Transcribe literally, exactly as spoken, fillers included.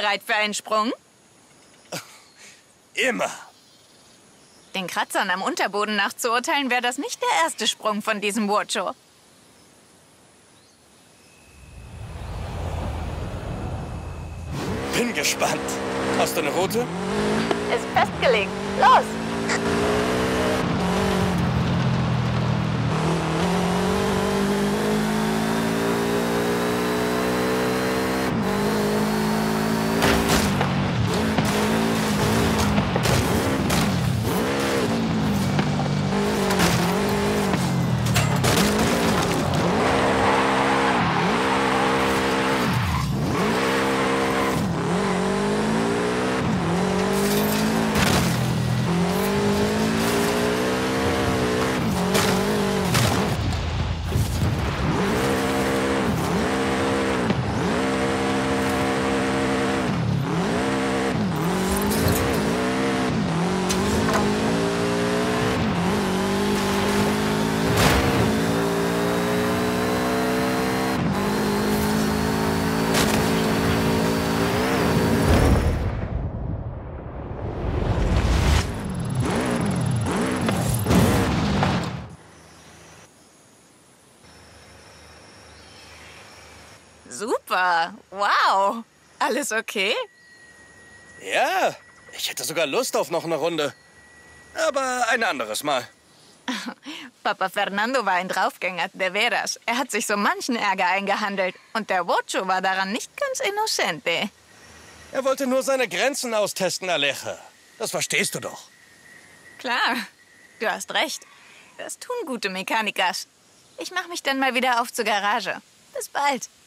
bereit für einen Sprung? Immer. Den Kratzern am Unterboden nachzuurteilen, wäre das nicht der erste Sprung von diesem Wocho. Bin gespannt. Hast du eine Route? Ist festgelegt. Los! Super. Wow. Alles okay? Ja, ich hätte sogar Lust auf noch eine Runde. Aber ein anderes Mal. Papa Fernando war ein Draufgänger, de veras. Er hat sich so manchen Ärger eingehandelt. Und der Wocho war daran nicht ganz inocente. Er wollte nur seine Grenzen austesten, Aleja. Das verstehst du doch. Klar, du hast recht. Das tun gute Mechanikers. Ich mach mich dann mal wieder auf zur Garage. Bis bald.